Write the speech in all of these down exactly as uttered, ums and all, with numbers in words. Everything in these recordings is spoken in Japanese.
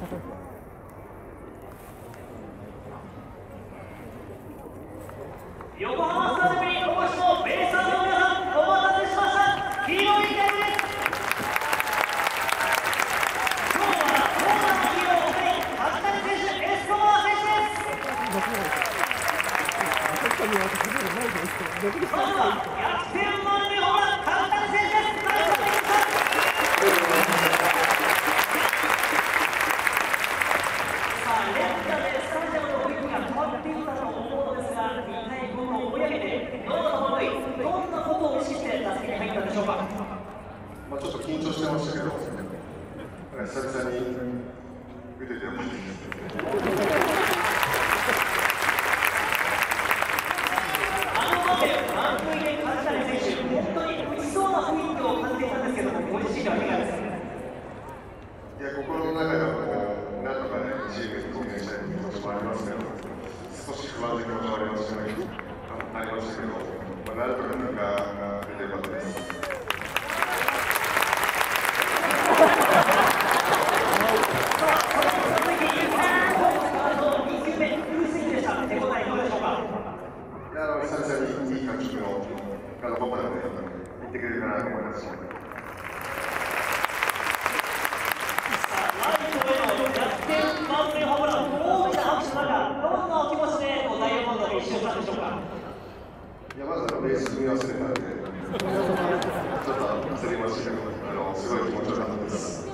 横浜スタジアムにお越しのベイスターズの皆さん、お待たせしました。黄色い点です。今日はホームランのヒーローお二人、梶谷選手、エスコバー選手です。まずは逆転満塁ホームラン、梶谷選手です。さあ、連打でスタジアムの雰囲気が変わっていったと思うのですが、にたいごと追い上げて、ノーアウト満塁、どんなことを意識して打席に入ったでしょうか。 まあちょっと緊張してましたけど、久々に打ててよかったです。 あの場面、満塁で梶谷選手、本当に打ちそうな雰囲気を感じていたんですけども、ご自身ではいかがですか。 いや、心の中ではこう、なんとかね、チームに貢献したい気持ちもありますけど、少し不安な気持ちもありましたけど、ありましたけど、まあ、なんとか結果が出てよかったです。いや、久々にいい感触のあの僕らで行ってくれるかなと思います。 ライトへの逆転満塁ホームラン、大きな拍手の中、どんなお気持ちでこう第よんラウンドで一周したんでしょうか。 いや、まずあのベース踏み忘れたんで、ちょっと焦りましたけど、あのすごい気持ちよかったです。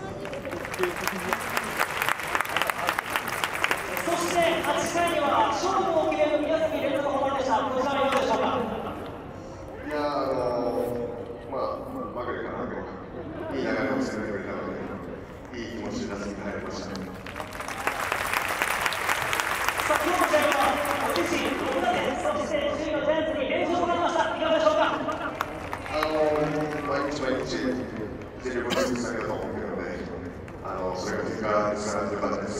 そしてはちかいには勝負を決める宮崎連続ホームランでした。こちらはいかがでしょうか。 いや、あのまあ、マグレかな、いい流れを攻めてくれたので、いい気持ちで打席に入りました。 さあ、今日の試合はご自身ろくだてん、そして首位のジャイアンツに連勝となりました。いかがでしょうか。 あの毎日毎日全力を尽くしたいなと思っているので、あのそれが結果につながってよかったです。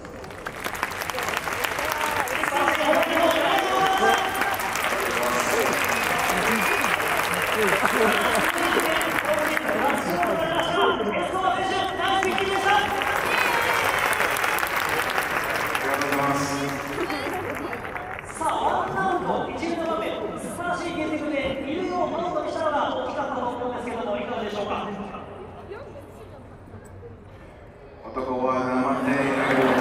男は黙っている。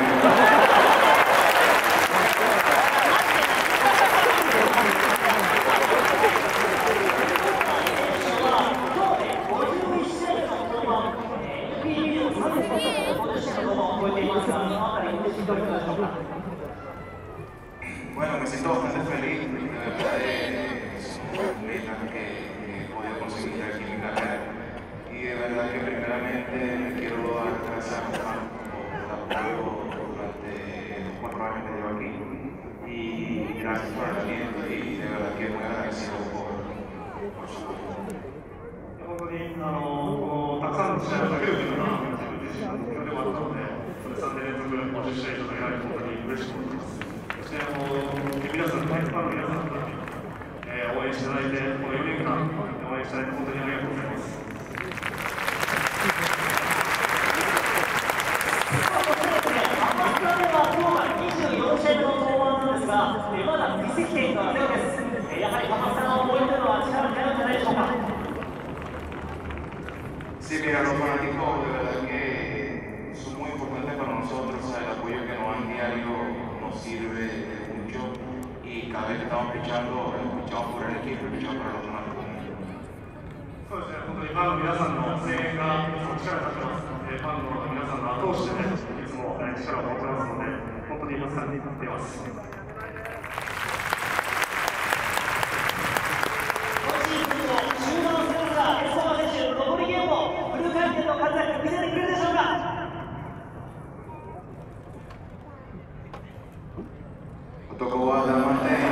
Bueno, me siento bastante feliz de verdad de sus metas que he podido conseguir aquí en mi carrera y de verdad que primeramente me quiero dar gracias a por el apoyo durante los cuatro años que llevo aquí y gracias por el aliento y de verdad que muy agradecido por, por su apoyo. 本当にあのたくさんの試合を投げるというのが自分自身の目標でもあったので、さんねん連続ごじゅっしあい以上投げられて本当に嬉しく思っています。そしてあの皆さん、ファンの皆さんから、えー、応援していただいて、このよねんかん応援していただいて本当にありがとうございます。 にじゅうよんしあいめの登板なんですが、まだ累積点がゼロです。やはり浜さんの思いというのは力になるんじゃないでしょうか。 Sí, mira, los fanáticos de verdad que son muy importantes para nosotros, o sea, el apoyo que nos dan diario nos sirve mucho y cada vez que estamos pichando, pichamos por el equipo y pichamos para los fanáticos. そうですね、本当にファンの皆さんの声援がいつも力になってます。ファンの皆さんの後押しで、ね、いつも力を持ってますので、本当に助かっています。 男は黙っている。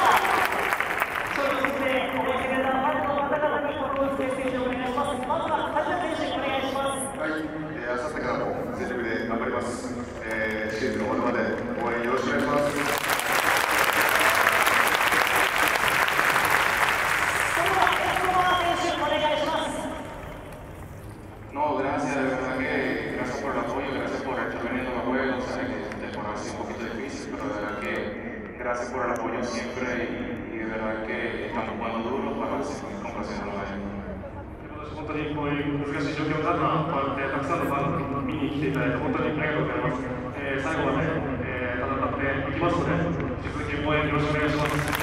そうですね、応援してくれたファンの方々にこのステージをお願いします。まずは estamos jugando duro para seguir complaciendo a la gente. 本当にこういう難しい状況の中、こうやってたくさんのファンに見に来ていただいて本当にありがとうございます。えー、最後まで、えー、戦っていきますので、引き続き応援よろしくお願いします。